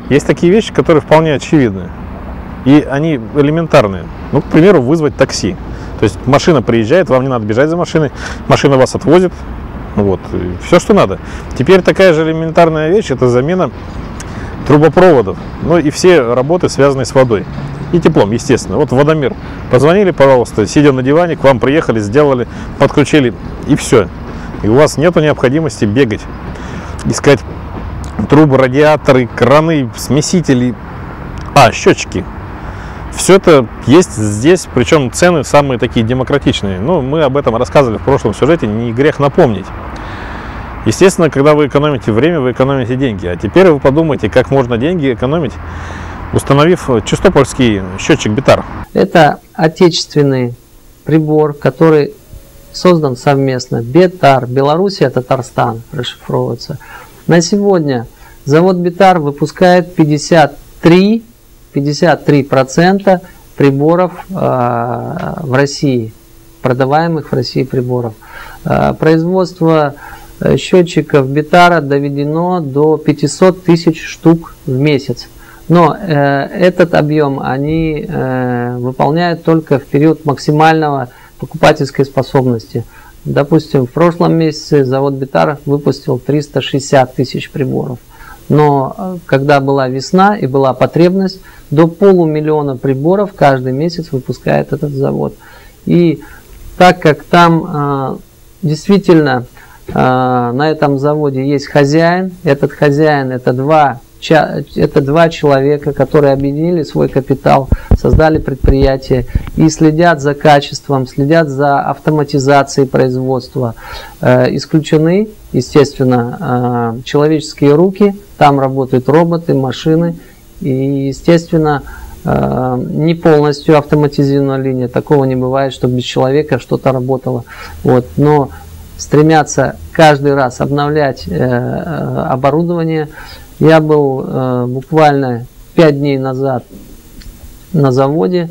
Есть такие вещи, которые вполне очевидны. И они элементарные. Ну, к примеру, вызвать такси. То есть машина приезжает, вам не надо бежать за машиной, машина вас отвозит. Вот, все, что надо. Теперь такая же элементарная вещь – это замена трубопроводов. Ну и все работы, связанные с водой. И теплом, естественно. Вот водомер. Позвонили, пожалуйста, сидя на диване, к вам приехали, сделали, подключили, и все. И у вас нет необходимости бегать, искать трубы, радиаторы, краны, смесители, счетчики. Все это есть здесь, причем цены самые такие демократичные. Ну, мы об этом рассказывали в прошлом сюжете, не грех напомнить. Естественно, когда вы экономите время, вы экономите деньги. А теперь вы подумайте, как можно деньги экономить, установив чистопольский счетчик Битар. Это отечественный прибор, который создан совместно. Битар, Белоруссия, Татарстан расшифровывается. На сегодня завод Битар выпускает 53% приборов в России, продаваемых в России приборов. Производство счетчиков Битара доведено до 500 тысяч штук в месяц. Но этот объем они выполняют только в период максимального покупательской способности. Допустим, в прошлом месяце завод Битар выпустил 360 тысяч приборов. Но когда была весна и была потребность, до 500 000 приборов каждый месяц выпускает этот завод. И так как там действительно на этом заводе есть хозяин, этот хозяин это два человека, которые объединили свой капитал, создали предприятие и следят за качеством, следят за автоматизацией производства. Исключены, естественно, человеческие руки, там работают роботы, машины и, естественно, не полностью автоматизированная линия. Такого не бывает, что без человека что-то работало. Вот. Но стремятся каждый раз обновлять оборудование. Я был буквально 5 дней назад на заводе.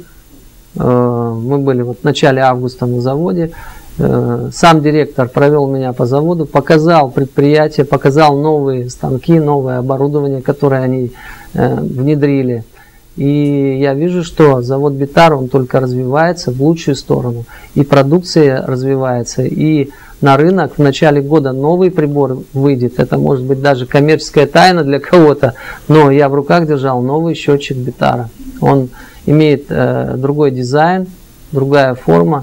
Мы были в начале августа на заводе. Сам директор провел меня по заводу, показал предприятие, показал новые станки, новое оборудование, которое они внедрили. И я вижу, что завод Битар, он только развивается в лучшую сторону. И продукция развивается, и на рынок в начале года новый прибор выйдет. Это может быть даже коммерческая тайна для кого-то, но я в руках держал новый счетчик Битара. Он имеет другой дизайн, другая форма.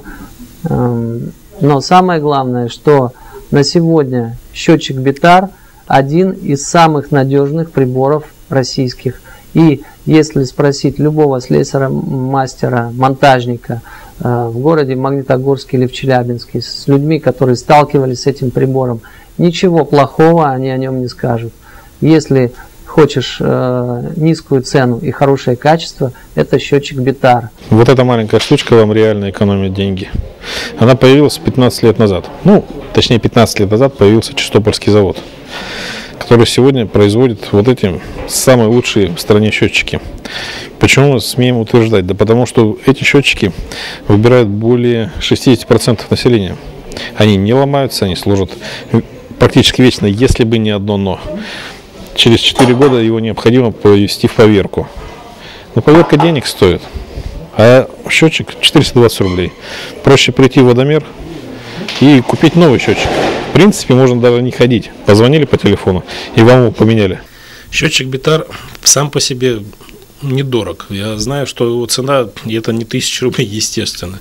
Но самое главное, что на сегодня счетчик Битар один из самых надежных приборов российских. И если спросить любого слесаря, мастера, монтажника в городе Магнитогорске или в Челябинске, с людьми, которые сталкивались с этим прибором, ничего плохого они о нем не скажут. Если хочешь низкую цену и хорошее качество, это счетчик Битар. Вот эта маленькая штучка вам реально экономит деньги. Она появилась 15 лет назад. Ну, точнее 15 лет назад появился Чистопольский завод, который сегодня производит вот эти самые лучшие в стране счетчики. Почему мы смеем утверждать? Да потому что эти счетчики выбирают более 60% населения. Они не ломаются, они служат практически вечно, если бы не одно но. Через 4 года его необходимо провести в поверку. Но поверка денег стоит, а счетчик 420 рублей. Проще прийти в водомер и купить новый счетчик. В принципе, можно даже не ходить. Позвонили по телефону и вам его поменяли. Счетчик Битар сам по себе недорог. Я знаю, что его цена где-то не 1000 рублей, естественно.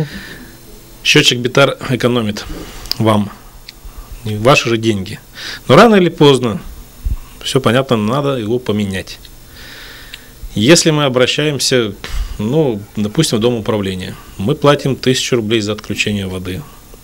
Счетчик Битар экономит вам ваши же деньги. Но рано или поздно, все понятно, надо его поменять. Если мы обращаемся, допустим, в дом управления, мы платим 1000 рублей за отключение воды.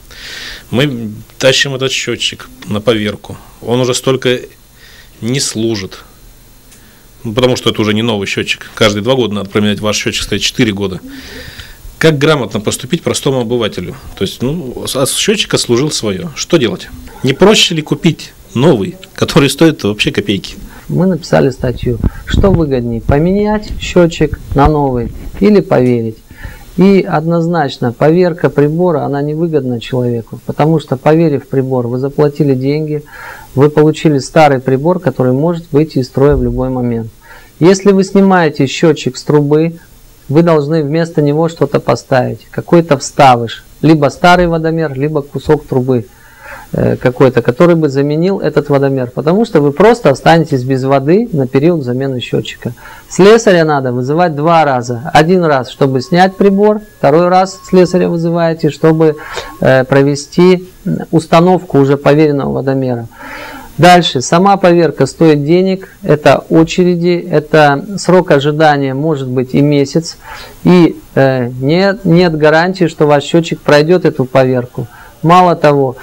Мы тащим этот счетчик на поверку. Он уже столько не служит. Потому что это уже не новый счетчик. Каждые 2 года надо променять ваш счетчик, стоит 4 года. Как грамотно поступить простому обывателю? То есть, от счетчика служил свое. Что делать? Не проще ли купить новый, который стоит вообще копейки? Мы написали статью, что выгоднее, поменять счетчик на новый или поверить. И однозначно поверка прибора, она невыгодна человеку, потому что, поверив в прибор, вы заплатили деньги, вы получили старый прибор, который может выйти из строя в любой момент. Если вы снимаете счетчик с трубы, вы должны вместо него что-то поставить, какой-то вставыш, либо старый водомер, либо кусок трубы какой-то, который бы заменил этот водомер, потому что вы просто останетесь без воды на период замены счетчика. Слесаря надо вызывать 2 раза. 1 раз, чтобы снять прибор, 2 раз слесаря вызываете, чтобы провести установку уже поверенного водомера. Дальше, сама поверка стоит денег, это очереди, это срок ожидания может быть и месяц, и нет гарантии, что ваш счетчик пройдет эту поверку. Мало того,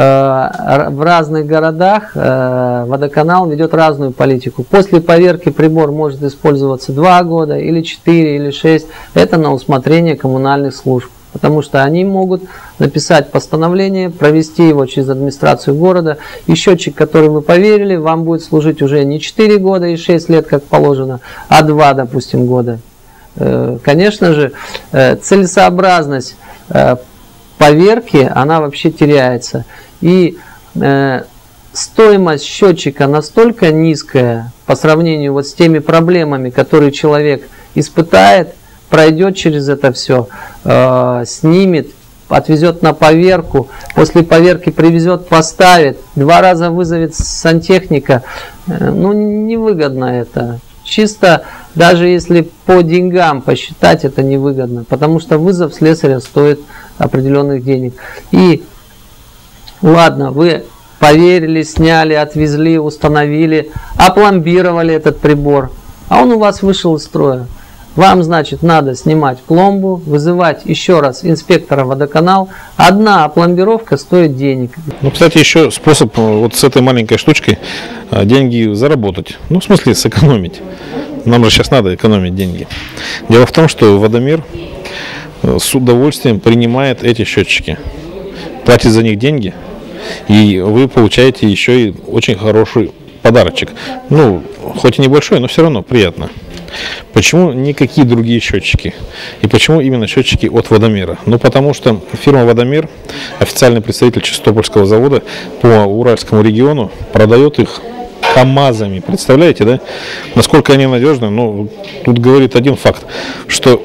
в разных городах водоканал ведет разную политику. После поверки прибор может использоваться 2 года, или 4, или 6. Это на усмотрение коммунальных служб. Потому что они могут написать постановление, провести его через администрацию города. И счетчик, который вы поверили, вам будет служить уже не 4 года и 6 лет, как положено, а 2, допустим, года. Конечно же, целесообразность поверки, она вообще теряется. И стоимость счетчика настолько низкая по сравнению вот с теми проблемами, которые человек испытает, пройдет через это все, снимет, отвезет на поверку, после поверки привезет, поставит, 2 раза вызовет сантехника. Ну, невыгодно это. Чисто, даже если по деньгам посчитать, это невыгодно, потому что вызов слесаря стоит определенных денег. И ладно, вы поверили, сняли, отвезли, установили, опломбировали этот прибор, а он у вас вышел из строя. Вам, значит, надо снимать пломбу, вызывать еще раз инспектора водоканал. Одна опломбировка стоит денег. Ну, кстати, еще способ вот с этой маленькой штучкой деньги заработать. Ну, в смысле, сэкономить. Нам же сейчас надо экономить деньги. Дело в том, что водомер с удовольствием принимает эти счетчики, платит за них деньги, и вы получаете еще и очень хороший подарочек. Ну, хоть и небольшой, но все равно приятно. Почему никакие другие счетчики? И почему именно счетчики от Водомера? Ну, потому что фирма Водомер, официальный представитель Чистопольского завода по Уральскому региону, продает их КАМАЗами. Представляете, да? Насколько они надежны? Ну, тут говорит один факт, что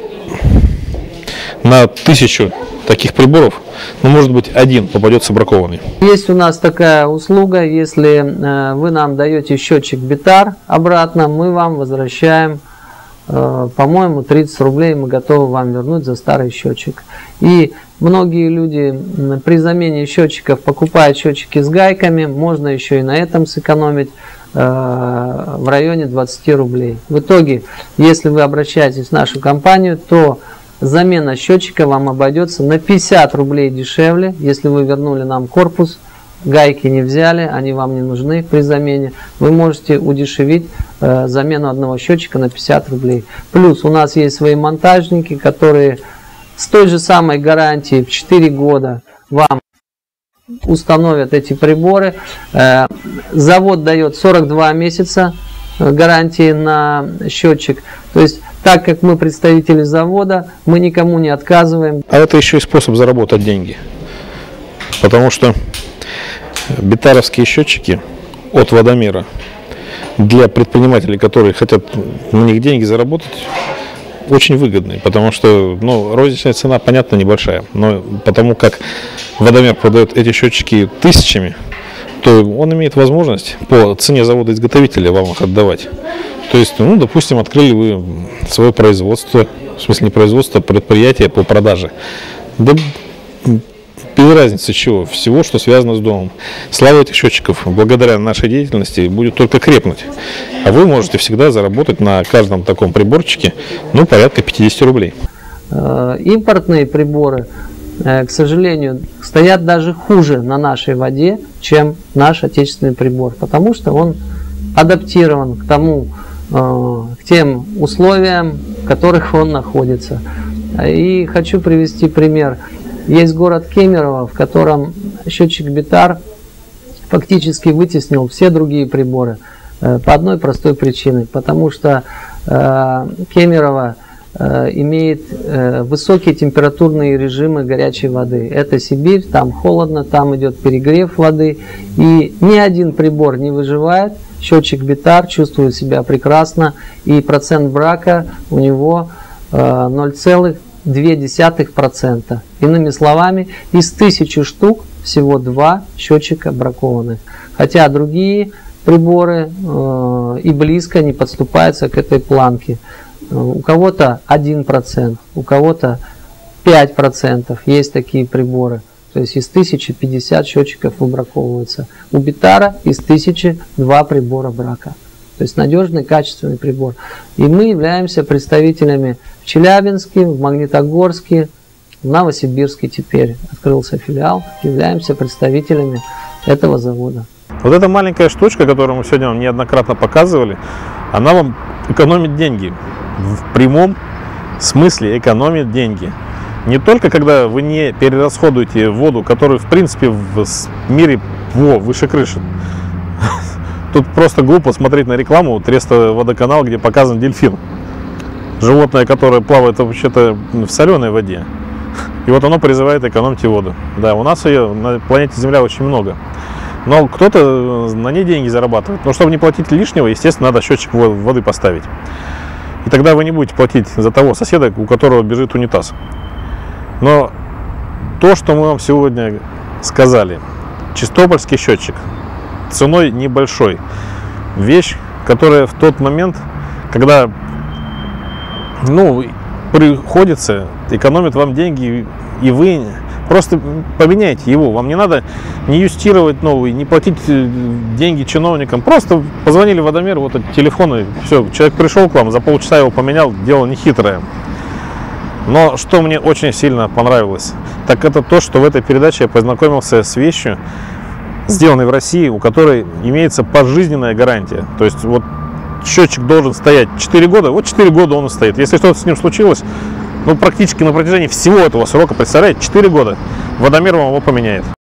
на 1000 таких приборов, ну, может быть, 1 попадется бракованный. Есть у нас такая услуга, если вы нам даете счетчик Битар обратно, мы вам возвращаем, по-моему, 30 рублей мы готовы вам вернуть за старый счетчик. И многие люди при замене счетчиков покупают счетчики с гайками, можно еще и на этом сэкономить в районе 20 рублей. В итоге, если вы обращаетесь в нашу компанию, то замена счетчика вам обойдется на 50 рублей дешевле, если вы вернули нам корпус, гайки не взяли, они вам не нужны при замене. Вы можете удешевить замену одного счетчика на 50 рублей. Плюс у нас есть свои монтажники, которые с той же самой гарантией в 4 года вам установят эти приборы. Завод дает 42 месяца гарантии на счетчик. То есть, так как мы представители завода, мы никому не отказываем. А это еще и способ заработать деньги. Потому что битаровские счетчики от Водомера для предпринимателей, которые хотят на них деньги заработать, очень выгодные. Потому что, ну, розничная цена, понятно, небольшая. Но потому как Водомер продает эти счетчики тысячами, то он имеет возможность по цене завода-изготовителя вам их отдавать. То есть, ну, допустим, открыли вы свое производство, в смысле не производство, а предприятие по продаже. Да без разницы чего, всего, что связано с домом. Слава этих счетчиков, благодаря нашей деятельности, будет только крепнуть. А вы можете всегда заработать на каждом таком приборчике, ну, порядка 50 рублей. Импортные приборы, к сожалению, стоят даже хуже на нашей воде, чем наш отечественный прибор, потому что он адаптирован к тому, к тем условиям, в которых он находится. И хочу привести пример. Есть город Кемерово, в котором счетчик Битар фактически вытеснил все другие приборы по одной простой причине, потому что Кемерово имеет высокие температурные режимы горячей воды. Это Сибирь, там холодно, там идет перегрев воды. И ни один прибор не выживает. Счетчик Битар чувствует себя прекрасно. И процент брака у него 0,2%. Иными словами, из 1000 штук всего 2 счетчика бракованных. Хотя другие приборы и близко не подступаются к этой планке. У кого-то 1%, у кого-то 5%. Есть такие приборы. То есть из 1050 счетчиков выбраковываются. У Битара из 1000 2 прибора брака. То есть надежный, качественный прибор. И мы являемся представителями в Челябинске, в Магнитогорске, в Новосибирске теперь открылся филиал. Являемся представителями этого завода. Вот эта маленькая штучка, которую мы сегодня вам неоднократно показывали, она вам экономит деньги. В прямом смысле экономит деньги. Не только когда вы не перерасходуете воду, которую в принципе в мире выше крыши. Тут просто глупо смотреть на рекламу Треста водоканал, где показан дельфин. Животное, которое плавает вообще-то в соленой воде. И вот оно призывает экономьте воду. Да, у нас ее на планете Земля очень много. Но кто-то на ней деньги зарабатывает. Но чтобы не платить лишнего, естественно, надо счетчик воды поставить. И тогда вы не будете платить за того соседа, у которого бежит унитаз. Но то, что мы вам сегодня сказали, чистопольский счетчик, ценой небольшой. Вещь, которая в тот момент, когда приходится, экономит вам деньги, и вы просто поменяйте его. Вам не надо не юстировать новый, не платить деньги чиновникам. Просто позвонили в водомер, вот от телефона, и все, человек пришел к вам, за полчаса его поменял, дело не хитрое. Но что мне очень сильно понравилось, так это то, что в этой передаче я познакомился с вещью, сделанной в России, у которой имеется пожизненная гарантия. То есть вот счетчик должен стоять 4 года, вот 4 года он и стоит. Если что-то с ним случилось, практически на протяжении всего этого срока, представляете, 4 года, водомер вам его поменяет.